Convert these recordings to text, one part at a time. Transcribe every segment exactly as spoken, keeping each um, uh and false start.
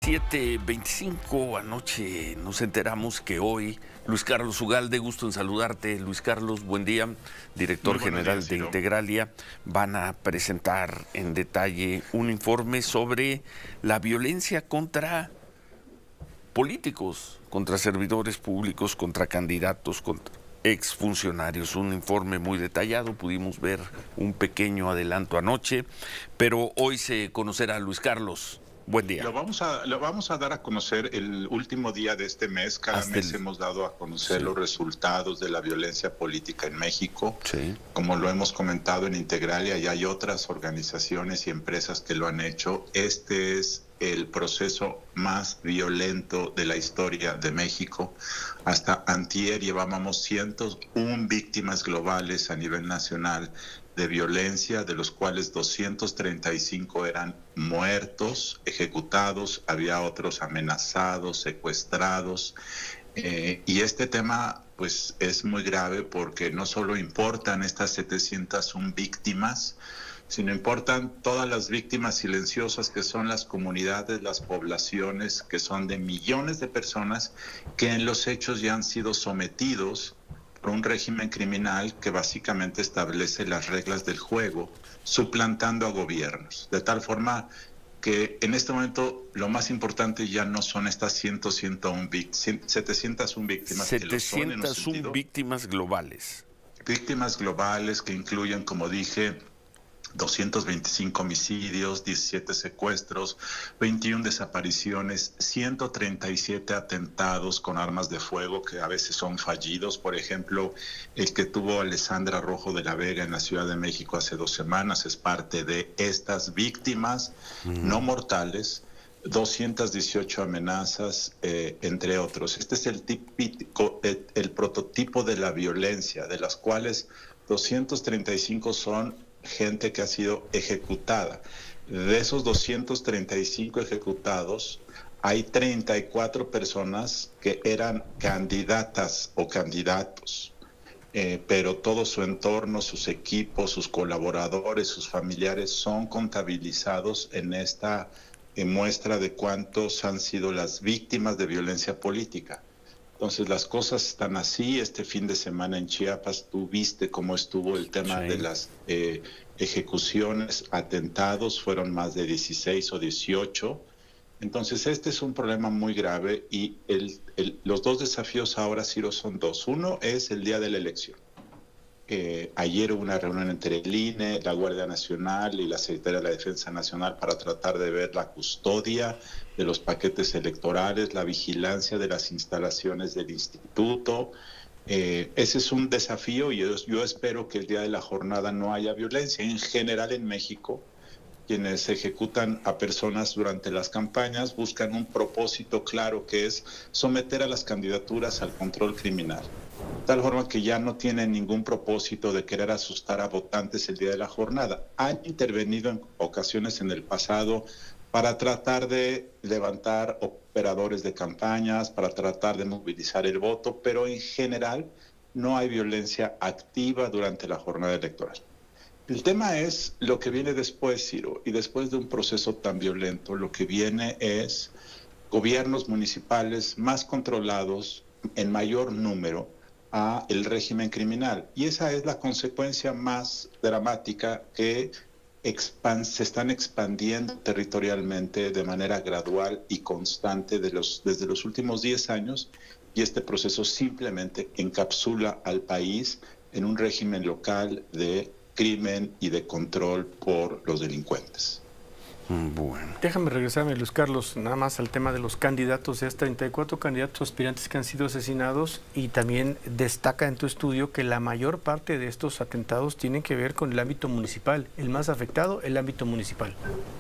siete veinticinco, anoche nos enteramos que hoy Luis Carlos Ugalde, gusto en saludarte. Luis Carlos, buen día, director general de Integralia. Van a presentar en detalle un informe sobre la violencia contra políticos, contra servidores públicos, contra candidatos, contra exfuncionarios. Un informe muy detallado, pudimos ver un pequeño adelanto anoche, pero hoy se conocerá. Luis Carlos, buen día. Lo vamos a, lo vamos a dar a conocer el último día de este mes. Cada Hasta mes el... hemos dado a conocer sí. los resultados de la violencia política en México. Sí. Como lo hemos comentado en Integralia, y hay otras organizaciones y empresas que lo han hecho. Este es el proceso más violento de la historia de México. Hasta antier llevábamos ciento una víctimas globales a nivel nacional de violencia, de los cuales doscientos treinta y cinco eran muertos, ejecutados, había otros amenazados, secuestrados. Eh, y este tema pues es muy grave porque no solo importan estas setecientas una víctimas, sino importan todas las víctimas silenciosas que son las comunidades, las poblaciones, que son de millones de personas que en los hechos ya han sido sometidos por un régimen criminal que básicamente establece las reglas del juego, suplantando a gobiernos, de tal forma que en este momento lo más importante ya no son estas cien, ciento una, setecientas una víctimas. setecientas una víctimas globales. Víctimas globales que incluyen, como dije, doscientos veinticinco homicidios, diecisiete secuestros, veintiuna desapariciones, ciento treinta y siete atentados con armas de fuego que a veces son fallidos. Por ejemplo, el que tuvo Alessandra Rojo de la Vega en la Ciudad de México hace dos semanas es parte de estas víctimas mm. no mortales. doscientas dieciocho amenazas, eh, entre otros. Este es el, típico, el, el prototipo de la violencia, de las cuales doscientos treinta y cinco son gente que ha sido ejecutada. De esos doscientos treinta y cinco ejecutados, hay treinta y cuatro personas que eran candidatas o candidatos, eh, pero todo su entorno, sus equipos, sus colaboradores, sus familiares son contabilizados en esta eh, muestra de cuántos han sido las víctimas de violencia política. Entonces las cosas están así. Este fin de semana en Chiapas tú viste cómo estuvo el tema sí. de las eh, ejecuciones, atentados, fueron más de dieciséis o dieciocho. Entonces este es un problema muy grave y el, el, los dos desafíos ahora, Ciro, son dos. Uno es el día de la elección. Eh, ayer hubo una reunión entre el I N E, la Guardia Nacional y la Secretaría de la Defensa Nacional para tratar de ver la custodia de los paquetes electorales, la vigilancia de las instalaciones del instituto. Eh, ese es un desafío y yo, yo espero que el día de la jornada no haya violencia. En general en México, quienes ejecutan a personas durante las campañas buscan un propósito claro, que es someter a las candidaturas al control criminal. De tal forma que ya no tienen ningún propósito de querer asustar a votantes el día de la jornada. Han intervenido en ocasiones en el pasado para tratar de levantar operadores de campañas, para tratar de movilizar el voto, pero en general no hay violencia activa durante la jornada electoral. El tema es lo que viene después, Ciro, y después de un proceso tan violento, lo que viene es gobiernos municipales más controlados en mayor número a el régimen criminal. Y esa es la consecuencia más dramática, que expan- se están expandiendo territorialmente de manera gradual y constante de los, desde los últimos diez años, y este proceso simplemente encapsula al país en un régimen local de crimen y de control por los delincuentes. Bueno. Déjame regresarme, Luis Carlos, nada más al tema de los candidatos. Ya treinta y cuatro candidatos aspirantes que han sido asesinados, y también destaca en tu estudio que la mayor parte de estos atentados tienen que ver con el ámbito municipal. El más afectado, el ámbito municipal.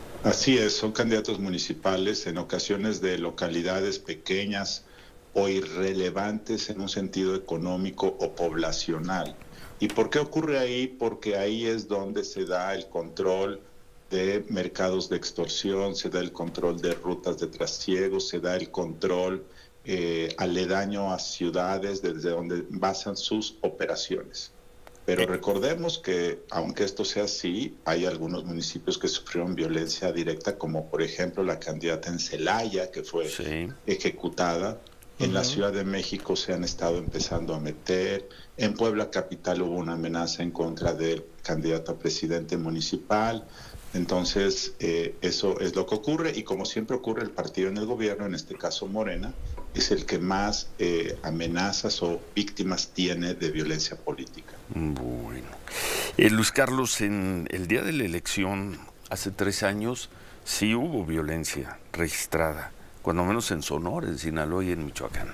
Así es, son candidatos municipales, en ocasiones de localidades pequeñas o irrelevantes en un sentido económico o poblacional. ¿Y por qué ocurre ahí? Porque ahí es donde se da el control de mercados de extorsión, se da el control de rutas de trasiego, se da el control eh, aledaño a ciudades desde donde basan sus operaciones. Pero recordemos que, aunque esto sea así, hay algunos municipios que sufrieron violencia directa, como por ejemplo la candidata en Celaya, que fue sí. ejecutada. En uh-huh. la Ciudad de México se han estado empezando a meter. En Puebla Capital hubo una amenaza en contra del candidato a presidente municipal. Entonces, eh, eso es lo que ocurre. Y como siempre ocurre, el partido en el gobierno, en este caso Morena, es el que más eh, amenazas o víctimas tiene de violencia política. Bueno. Eh, Luis Carlos, en el día de la elección, hace tres años, sí hubo violencia registrada, cuando menos en Sonora, en Sinaloa y en Michoacán.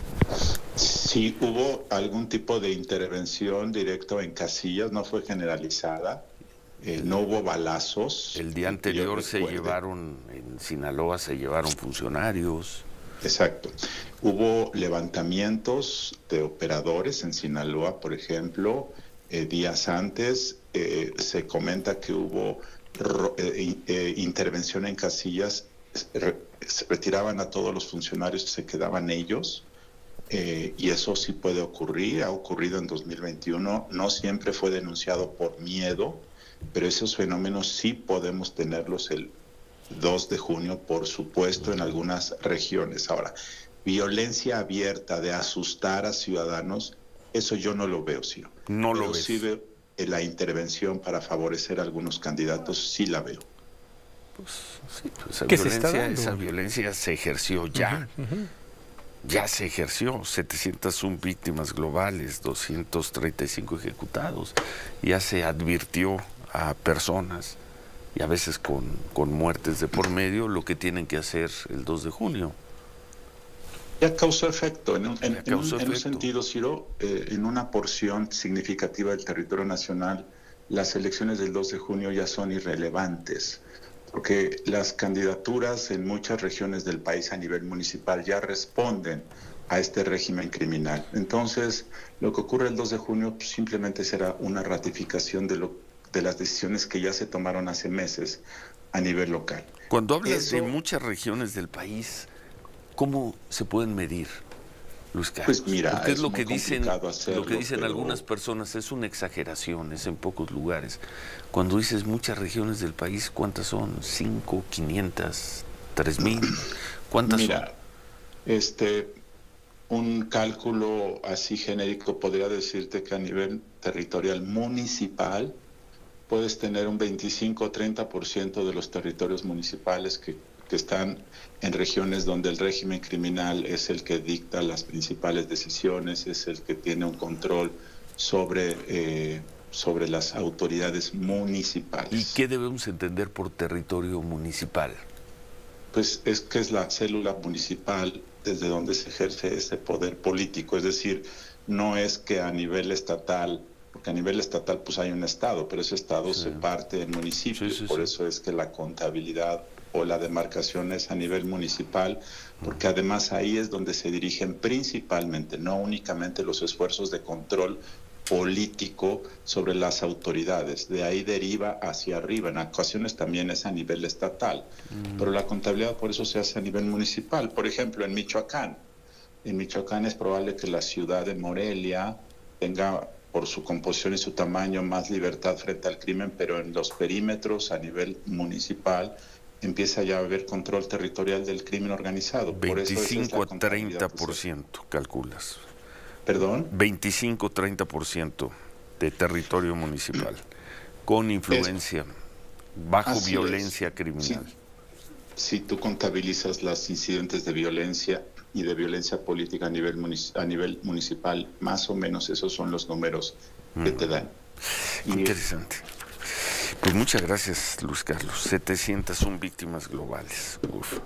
Sí, hubo algún tipo de intervención directa en casillas, no fue generalizada. Eh, no hubo balazos. El día anterior se llevaron, en Sinaloa se llevaron funcionarios. Exacto. Hubo levantamientos de operadores en Sinaloa, por ejemplo. Eh, días antes eh, se comenta que hubo eh, eh, intervención en casillas, re, se retiraban a todos los funcionarios, se quedaban ellos. Eh, y eso sí puede ocurrir, ha ocurrido en dos mil veintiuno. No siempre fue denunciado por miedo, pero esos fenómenos sí podemos tenerlos el dos de junio, por supuesto, en algunas regiones. Ahora, violencia abierta de asustar a ciudadanos, eso yo no lo veo, Ciro. No pero lo ves. Sí veo la intervención para favorecer a algunos candidatos, sí la veo. Pues, sí, pues esa, violencia, esa violencia se ejerció ya. Uh-huh, uh-huh. Ya se ejerció. setecientas una víctimas globales, doscientos treinta y cinco ejecutados. Ya se advirtió a personas, y a veces con, con muertes de por medio, lo que tienen que hacer el dos de junio. Ya causó efecto. En un, en, en un, en un sentido, Ciro, eh, en una porción significativa del territorio nacional, las elecciones del dos de junio ya son irrelevantes, porque las candidaturas en muchas regiones del país a nivel municipal ya responden a este régimen criminal. Entonces, lo que ocurre el dos de junio pues, simplemente será una ratificación de lo de las decisiones que ya se tomaron hace meses a nivel local. Cuando hablas Eso, de muchas regiones del país, ¿cómo se pueden medir, Luis Carlos? Pues mira, porque es, es lo que dicen, hacerlo, lo que dicen pero... algunas personas, es una exageración, es en pocos lugares. Cuando dices muchas regiones del país, ¿cuántas son? ¿Cinco, quinientas, tres mil? ¿Cuántas mira, son? este, un cálculo así genérico podría decirte que a nivel territorial municipal puedes tener un veinticinco o treinta por ciento de los territorios municipales que, que están en regiones donde el régimen criminal es el que dicta las principales decisiones, es el que tiene un control sobre, eh, sobre las autoridades municipales. ¿Y qué debemos entender por territorio municipal? Pues es que es la célula municipal desde donde se ejerce ese poder político, es decir, no es que a nivel estatal, porque a nivel estatal pues hay un estado, pero ese estado sí. se parte en municipios, sí, sí, por sí. eso es que la contabilidad o la demarcación es a nivel municipal, porque además ahí es donde se dirigen principalmente, no únicamente los esfuerzos de control político sobre las autoridades, de ahí deriva hacia arriba, en ocasiones también es a nivel estatal, mm. pero la contabilidad por eso se hace a nivel municipal. Por ejemplo, en Michoacán, en Michoacán es probable que la ciudad de Morelia tenga por su composición y su tamaño más libertad frente al crimen, pero en los perímetros a nivel municipal empieza ya a haber control territorial del crimen organizado. veinticinco a treinta por ciento, calculas. ¿Perdón? veinticinco a treinta por ciento de territorio municipal, con influencia, es, bajo violencia es. criminal. Si, si tú contabilizas los incidentes de violencia y de violencia política a nivel, a nivel municipal, más o menos esos son los números que mm. te dan. Qué interesante. Pues muchas gracias, Luis Carlos. setecientas una víctimas globales. Uf.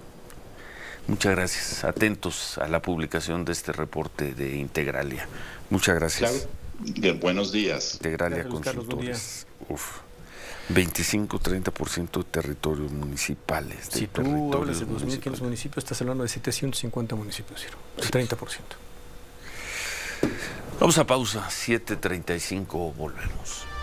Muchas gracias. Atentos a la publicación de este reporte de Integralia. Muchas gracias. Claro. Bien, buenos días. Integralia gracias, Consultores. Uf. veinticinco a treinta por ciento de territorios municipales. De si tú hablas de dos mil quinientos municipios, estás hablando de setecientos cincuenta municipios, Ciro. El treinta por ciento. Vamos a pausa. siete treinta y cinco, volvemos.